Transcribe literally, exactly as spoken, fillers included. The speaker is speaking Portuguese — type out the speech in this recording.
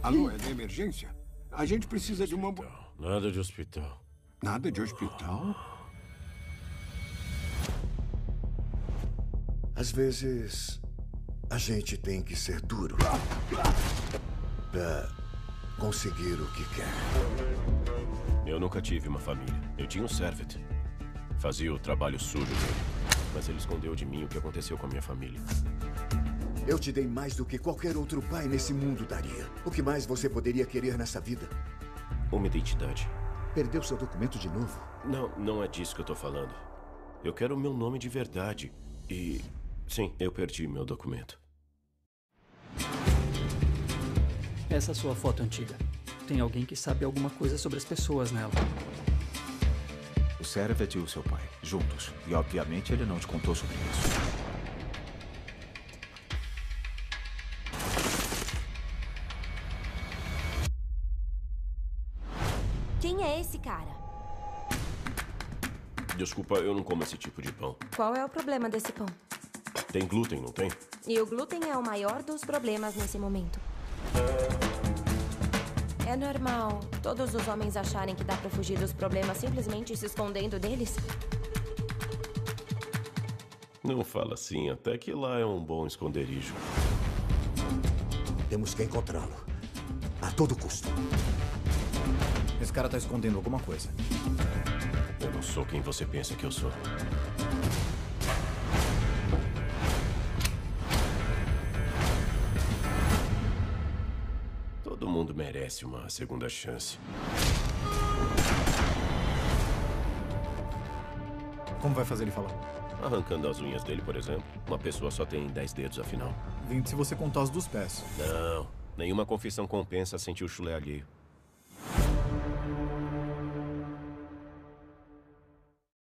Alô, é da emergência? A gente precisa de uma... ambu- Nada de hospital. Nada de hospital? Às vezes, a gente tem que ser duro pra conseguir o que quer. Eu nunca tive uma família. Eu tinha um servant. Fazia o trabalho sujo dele. Mas ele escondeu de mim o que aconteceu com a minha família. Eu te dei mais do que qualquer outro pai nesse mundo daria. O que mais você poderia querer nessa vida? Uma identidade. Perdeu seu documento de novo? Não, não é disso que eu tô falando. Eu quero o meu nome de verdade. E... sim, eu perdi meu documento. Essa sua foto antiga. Tem alguém que sabe alguma coisa sobre as pessoas nela. O Servet e o seu pai, juntos. E obviamente ele não te contou sobre isso. Quem é esse cara? Desculpa, eu não como esse tipo de pão. Qual é o problema desse pão? Tem glúten, não tem? E o glúten é o maior dos problemas nesse momento. É normal todos os homens acharem que dá pra fugir dos problemas simplesmente se escondendo deles? Não fala assim, até que lá é um bom esconderijo. Temos que encontrá-lo. A todo custo. Esse cara tá escondendo alguma coisa. Eu não sou quem você pensa que eu sou. Todo mundo merece uma segunda chance. Como vai fazer ele falar? Arrancando as unhas dele, por exemplo. Uma pessoa só tem dez dedos, afinal. vinte se você contar os dos pés. Não, nenhuma confissão compensa sentir o chulé alheio.